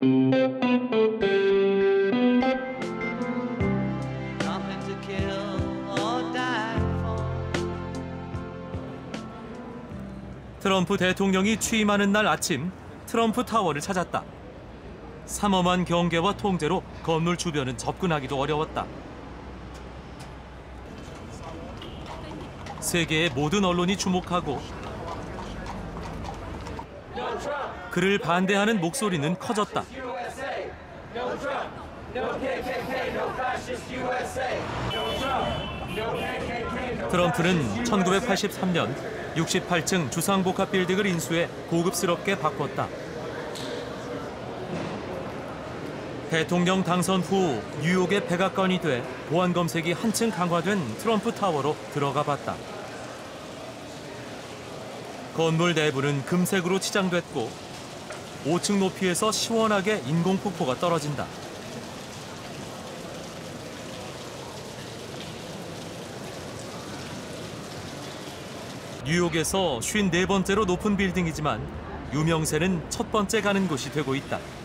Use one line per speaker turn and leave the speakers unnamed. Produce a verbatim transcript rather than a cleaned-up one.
트럼프 대통령이 취임하는 날 아침, 트럼프 타워를 찾았다. 삼엄한 경계와 통제로 건물 주변은 접근하기도 어려웠다. 세계의 모든 언론이 주목하고 그를 반대하는 목소리는 커졌다. 트럼프는 천구백팔십삼 년 육십팔 층 주상복합 빌딩을 인수해 고급스럽게 바꿨다. 대통령 당선 후 뉴욕의 백악관이 돼 보안 검색이 한층 강화된 트럼프 타워로 들어가 봤다. 건물 내부는 금색으로 치장됐고 오 층 높이에서 시원하게 인공폭포가 떨어진다. 뉴욕에서 오십사 번째로 높은 빌딩이지만 유명세는 첫 번째 가는 곳이 되고 있다.